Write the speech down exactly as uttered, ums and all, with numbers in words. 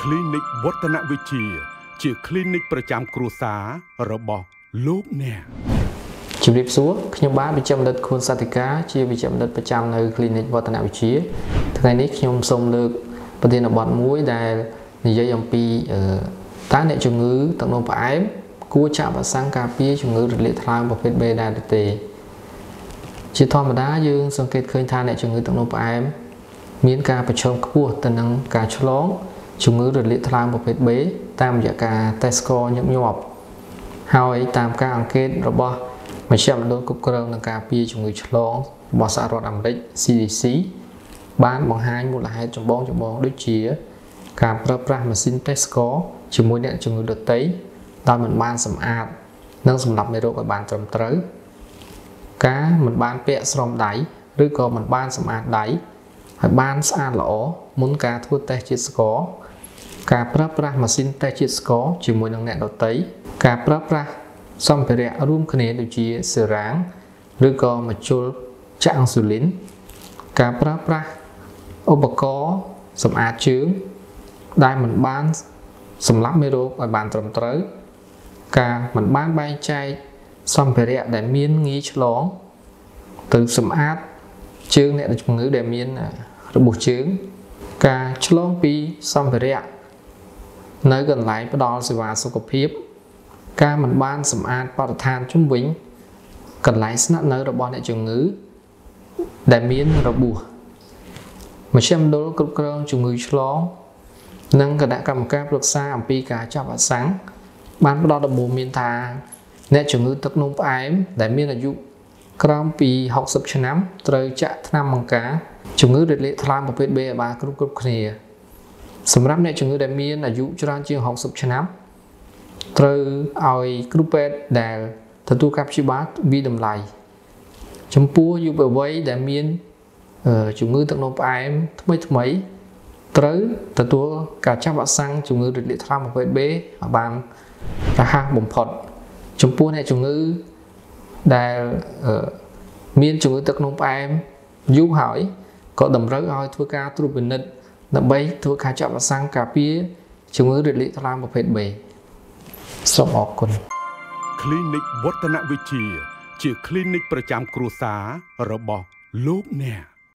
คลินิกวัฒนวิชีជាคลิនិកប្រចាំគ្រួសាររបស់លោកអ្នកជំរាបសួរខ្ញុំបាទវិជ្ជបណ្ឌិតខួនសតិកាជាវិជ្ជបណ្ឌិតប្រចាំនៅคลิនិកវឌ្ឍនវិទ្យាថ្ងៃនេះខ្ញុំសូមលើកប្រធានបទមួយដែលនិយាយអំពីតើអ្នកជំងឺទឹកនោមផ្អែមគួរចាក់វ៉ាក់សាំងការពារជំងឺរលាកថ្លើមប្រភេទ B ដែរទេជាធម្មតាយើងសង្កេតឃើញថាអ្នកជំងឺទឹកនោមផ្អែមមានការប្រឈមខ្ពស់ទៅនឹងការឆ្លងជំងឺរលាកថ្លើមប្រភេទ B តាមរយៈការ test score ញឹកញាប់ហើយតាមការអង្កេតរបស់មជ្ឈមណ្ឌលគ្រប់គ្រងនឹងការពារជំងឺឆ្លងរបស់សហរដ្ឋអាមេរិក C D C បានបង្ហាញមូលហេតុចម្បងចម្បងដូចជាការប្រើប្រាស់ម៉ាស៊ីន test score ជាមួយអ្នកជំងឺដទៃដោយមិនបានសម្អាតនិងសម្រាប់មេរោគឲ្យបានត្រឹមត្រូវការមិនបានពាក់ស្រោមដៃឬក៏មិនបានសម្អាតដៃឲ្យបានស្អាតល្អមុនការធ្វើ test ជាតិស្ករការប្រើប្រាស់ម៉ាស៊ីន test ជាតិស្ករជាមួយនឹងអ្នកដទៃការប្រើប្រាស់សម្ភារៈរួមគ្នាដូចជាសេរ៉ាងឬក៏ម្ជុលចាក់អង់ស៊ូលីនការប្រើប្រាស់ឧបករណ៍សម្អាតជើងដែលមិនបានសម្លាប់មេរោគឲ្យបានត្រឹមត្រូវការមិនបានបែងចែកសម្ភារៈដែលមានងាយឆ្លងទៅសម្អាតជើងអ្នកជំងឺដែលមានរបួសជើងការឆ្លងពីសម្ភារៈនៅកន្លែងផ្ដល់សេវាសុខភាពការមិនបានសម្អាតបរិស្ថានជុំវិញកន្លែងស្នាក់នៅរបស់អ្នកជំងឺដែលមានរបួសមជ្ឈមណ្ឌលគ្រប់គ្រងជំងឺឆ្លងនិងគណៈកម្មការប្រឹក្សាអំពីការចាប់វ៉ាក់សាំងបានផ្ដល់ដំបូន្មានថាអ្នកជំងឺទឹកនោមផ្អែមដែលមានអាយុក្រោមពីហកសិបឆ្នាំត្រូវចាក់ថ្នាំបង្ការជំងឺរលាកថ្លើមប្រភេទ B ឲ្យបានគ្រប់គ្រប់គ្នាសម្រាប់អ្នកជំងឺដែលមានអាយុច្រើនជាងហកសិបឆ្នាំត្រូវឲ្យគ្រូពេទ្យដែលទទួលការព្យាបាលវិតម្លៃចំពោះយុវវ័យដែលមានជំងឺទឹកនោមផ្អែមថ្មីថ្មីត្រូវទទួលការចាប់វ៉ាក់សាំងជំងឺរលាកថ្លើមប្រភេទ B ឲ្យបានរហ័សបំផុតចំពោះអ្នកជំងឺដែលមានជំងឺទឹកនោមផ្អែមយូរហើយក៏តម្រូវឲ្យធ្វើការត្រួតពិនិត្យដើម្បីធ្វើការចាក់វ៉ាក់សាំងការពារជំងឺរលាកថ្លើមប្រភេទ B សូមអរគុណคลินิกวัฒนวิชีជាคลิនិកប្រចាំគ្រួសាររបស់លោកអ្នក